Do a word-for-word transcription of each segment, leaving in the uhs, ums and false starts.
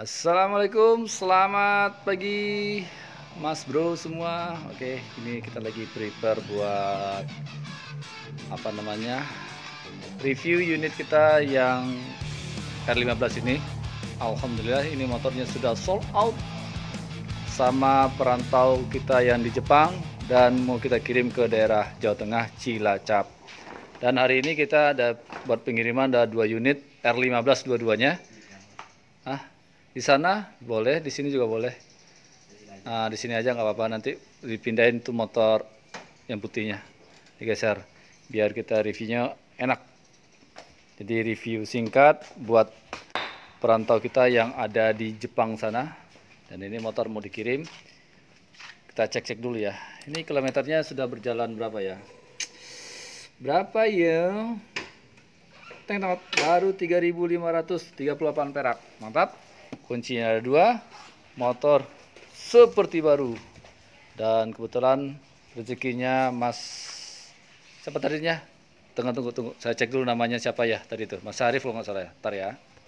Assalamualaikum, selamat pagi Mas Bro semua. Oke, ini kita lagi prepare buat apa namanya review unit kita yang R lima belas ini. Alhamdulillah ini motornya sudah sold out sama perantau kita yang di Jepang dan mau kita kirim ke daerah Jawa Tengah, Cilacap. Dan hari ini kita ada buat pengiriman ada dua unit R lima belas dua-duanya. Ah, di sana boleh, di sini juga boleh. Nah, di sini aja nggak apa-apa, nanti dipindahin tuh motor yang putihnya, digeser biar kita reviewnya enak. Jadi review singkat buat perantau kita yang ada di Jepang sana. Dan ini motor mau dikirim. Kita cek-cek dulu ya. Ini kilometernya sudah berjalan berapa ya? Berapa ya? Tengok, baru tiga ribu lima ratus tiga puluh delapan perak. Mantap. Kuncinya ada dua, motor seperti baru, dan kebetulan rezekinya Mas siapa tadinya? Tunggu tunggu tunggu, saya cek dulu namanya siapa ya tadi itu, Mas Arif kalau nggak salah ya. Ntar ya.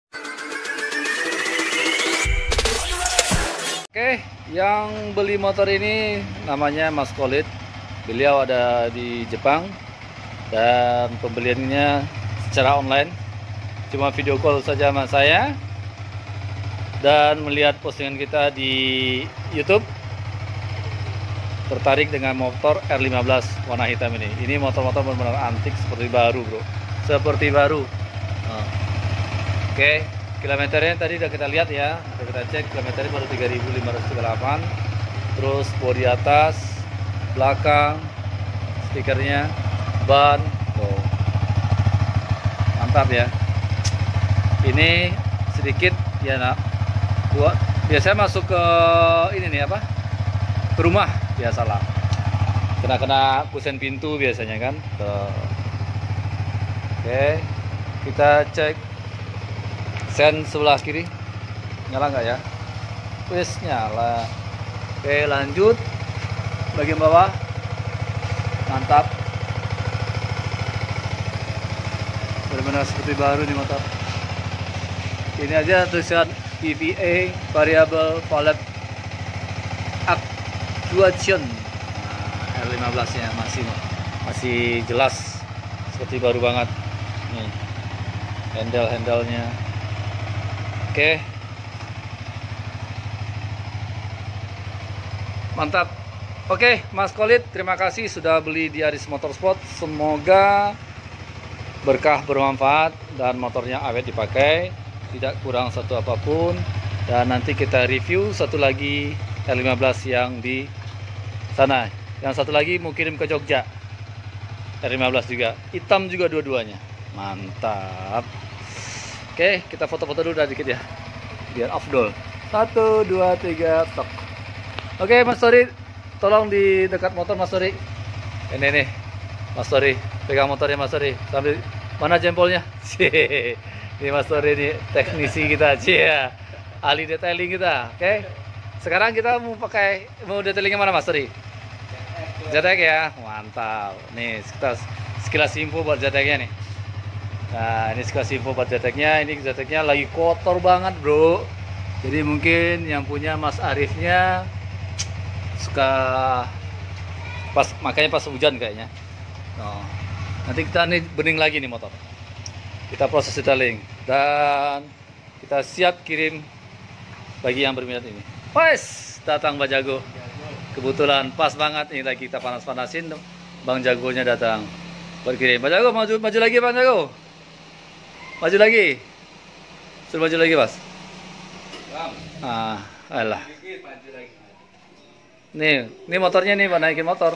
Oke, yang beli motor ini namanya Mas Khalid. Beliau ada di Jepang dan pembeliannya secara online, cuma video call saja sama saya. Dan melihat postingan kita di YouTube, tertarik dengan motor R lima belas warna hitam ini. Ini motor-motor benar-benar antik, seperti baru bro, seperti baru. Nah. Oke, kilometernya tadi udah kita lihat ya, udah kita cek kilometernya baru tiga ribu lima ratus tiga puluh delapan. Terus bodi atas, belakang, stikernya, ban, tuh. Mantap ya. Ini sedikit ya nak. Buat biasanya masuk ke ini nih apa ke rumah biasalah kena kena kusen pintu biasanya kan. Tuh. Oke, kita cek sen sebelah kiri nyala nggak ya? Wis nyala. Oke, lanjut bagian bawah. Mantap, benar-benar seperti baru nih motor. Ini aja tulisan E V A variable valve actuation. Nah, R lima belas nya masih masih jelas seperti baru banget nih, handle-handlenya. Oke, mantap. Oke, Mas Khalid, terima kasih sudah beli di Aris Motorsport. Semoga berkah, bermanfaat, dan motornya awet dipakai, tidak kurang satu apapun. Dan nanti kita review satu lagi R lima belas yang di sana. Yang satu lagi mau kirim ke Jogja, R lima belas juga, hitam juga dua-duanya. Mantap. Oke, kita foto-foto dulu dah dikit ya, biar afdol. Satu, dua, tiga, tok. Oke, Mas Tori, tolong di dekat motor Mas Tori. Ini nih, Mas Tori, pegang motornya Mas Tori. Sambil mana jempolnya? Ini Mas Tori ini teknisi kita, cia, ahli detailing kita. Oke, sekarang kita mau pakai mau detailingnya mana Mas Tori? Zetek ya, mantap. Nih kita sekilas info buat zeteknya nih. Nah ini sekilas info buat zeteknya. Ini zeteknya lagi kotor banget bro. Jadi mungkin yang punya Mas Arifnya suka pas makanya pas hujan kayaknya. Nah, nanti kita nih bening lagi nih motor. Kita proses detailing dan kita siap kirim bagi yang berminat ini. Wes, datang Bang Jago. Kebetulan pas banget ini lagi kita panas-panasin, Bang Jagonya datang buat kirim. Bang Jago maju maju lagi Bang Jago. Maju lagi. Suruh maju lagi, Mas. Ah, alah. Nih, ini motornya nih, Bang, naikin motor.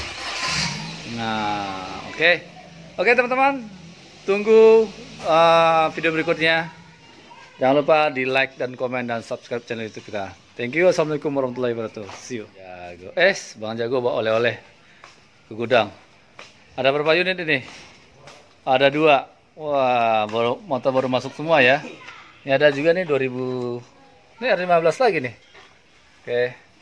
Nah, oke. Okay. Oke, okay, teman-teman. Tunggu uh, video berikutnya. Jangan lupa di like dan komen dan subscribe channel YouTube kita. Thank you. Assalamualaikum warahmatullahi wabarakatuh. See you. Jago. Es, Bang Jago bawa oleh-oleh ke gudang. Ada berapa unit ini? Ada dua. Wah, baru motor baru masuk semua ya. Ini ada juga nih dua ribu. Ini R lima belas lagi nih. Oke.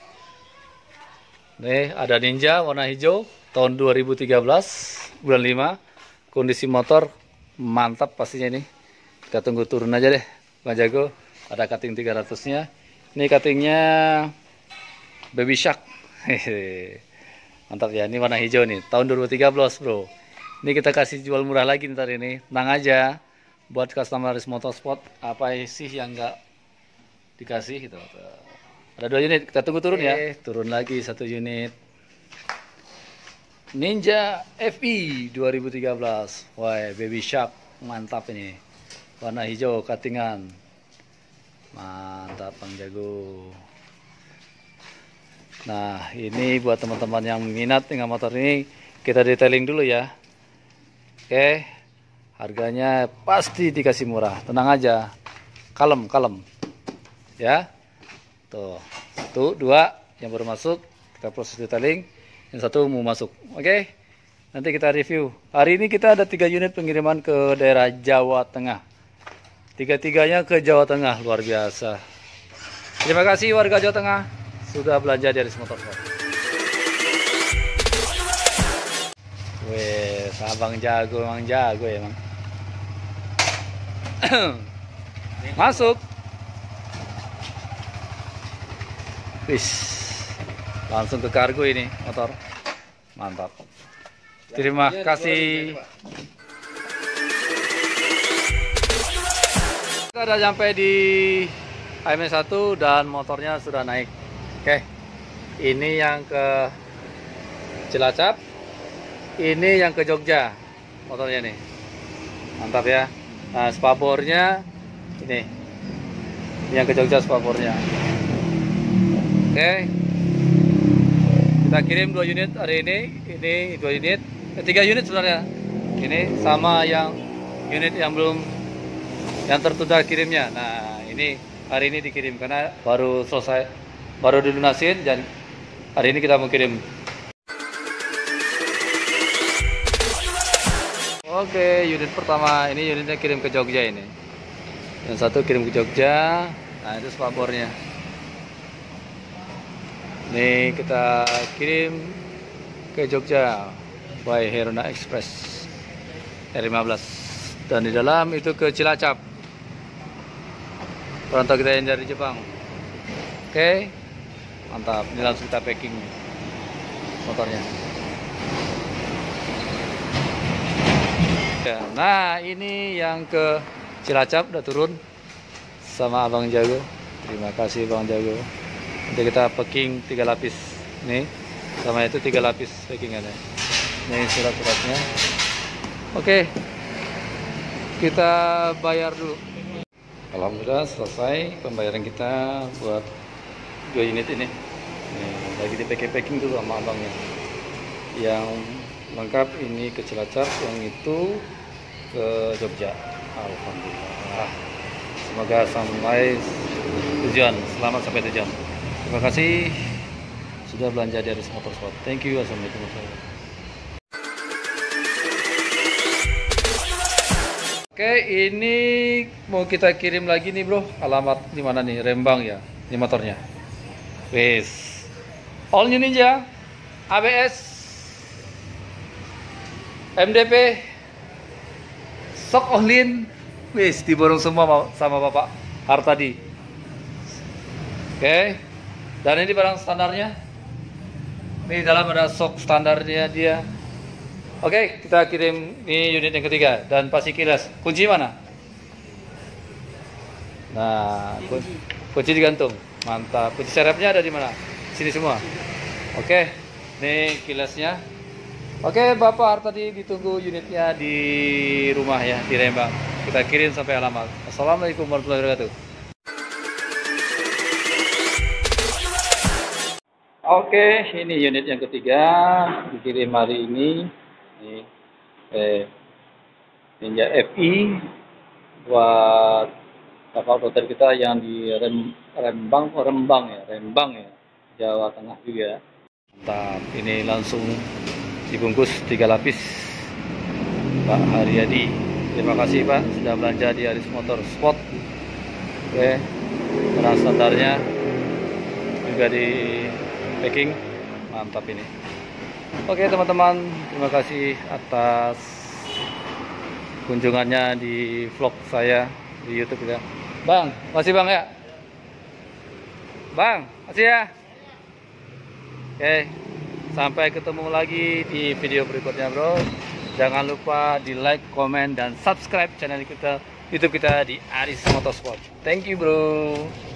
Nih ada Ninja warna hijau tahun dua ribu tiga belas bulan lima. Kondisi motor mantap pastinya ini. Kita tunggu turun aja deh Bang Jago. Ada cutting tiga ratus-nya. Ini cuttingnya Baby Shark. Hehehe. Mantap ya, ini warna hijau nih. Tahun dua ribu tiga belas, bro. Ini kita kasih jual murah lagi ntar ini. Tenang aja. Buat customer Aris Motorsport, apa sih yang nggak dikasih gitu. Ada dua unit, kita tunggu turun ya. Turun lagi satu unit. Ninja F E dua ribu tiga belas. Wah, Baby Shark. Mantap ini. Warna hijau cuttingan. Mantap, Bang Jago. Nah, ini buat teman-teman yang minat dengan motor ini, kita detailing dulu ya. Oke, harganya pasti dikasih murah. Tenang aja, kalem, kalem. Ya, tuh, satu, dua, yang baru masuk, kita proses detailing. Yang satu mau masuk. Oke, nanti kita review. Hari ini kita ada tiga unit pengiriman ke daerah Jawa Tengah. Tiga-tiganya ke Jawa Tengah, luar biasa. Terima kasih warga Jawa Tengah sudah belanja di Aris Motorsport. Weh, Abang jago, emang jago ya, emang. Masuk. Wis, langsung ke kargo ini motor. Mantap. Terima kasih. Kita udah sampai di A M S satu dan motornya sudah naik. Oke, ini yang ke Cilacap, ini yang ke Jogja motornya nih. Mantap ya. Nah, spabornya ini, ini yang ke Jogja spabornya. Oke, kita kirim dua unit hari ini. Ini dua unit, eh, tiga unit sebenarnya. Ini sama yang unit yang belum, yang tertunda kirimnya. Nah, ini hari ini dikirim karena baru selesai, baru dilunasin, dan hari ini kita mau kirim. Oke, unit pertama ini unitnya kirim ke Jogja ini. Yang satu kirim ke Jogja. Nah, itu spabornya. Ini kita kirim ke Jogja by Herona Express R lima belas. Dan di dalam itu ke Cilacap. Perantau kita yang dari Jepang. Oke, mantap. Ini langsung kita packing motornya. Ya, nah ini yang ke Cilacap udah turun sama Abang Jago. Terima kasih Bang Jago. Nanti kita packing tiga lapis nih, sama itu tiga lapis packingannya. Ini surat-suratnya. Oke, kita bayar dulu. Alhamdulillah selesai pembayaran kita buat dua unit ini. Nih, lagi di packing dulu sama abangnya. Yang lengkap ini ke Cilacap, yang itu ke Jogja. Alhamdulillah. Semoga sampai tujuan, selamat sampai tujuan. Terima kasih sudah belanja di Aris Motorsport. Thank you. Assalamualaikum warahmatullahi wabarakatuh. Oke, ini mau kita kirim lagi nih bro. Alamat di mana nih? Rembang ya. Ini motornya. Wes. All New Ninja, A B S, M D P, Shock Ohlin. Wes, diborong semua sama Bapak Hartadi. Oke. Dan ini barang standarnya. Ini dalam ada shock standarnya dia. Oke, kita kirim ini unit yang ketiga dan pasti kilas. Kunci mana? Nah, kunci, kunci digantung. Mantap. Kunci serepnya ada di mana? Sini semua. Oke, ini kilasnya. Oke, Bapak Hartadi ditunggu unitnya di rumah ya, di Rembang. Kita kirim sampai alamat. Assalamualaikum warahmatullahi wabarakatuh. Oke, ini unit yang ketiga dikirim hari ini. Ini eh, Ninja F E buat kapal floater kita yang di Rem, Rembang, Rembang ya, Rembang ya, Jawa Tengah juga. Mantap, ini langsung dibungkus tiga lapis, Pak Haryadi. Terima kasih Pak sudah belanja di Aris Motorsport. Oke, barang standarnya juga di packing, mantap ini. Oke teman-teman, terima kasih atas kunjungannya di vlog saya di YouTube ya. Bang, masih bang ya? Bang, masih ya? Oke, sampai ketemu lagi di video berikutnya bro. Jangan lupa di like, komen, dan subscribe channel kita, YouTube kita di Aris Motorsport. Thank you bro.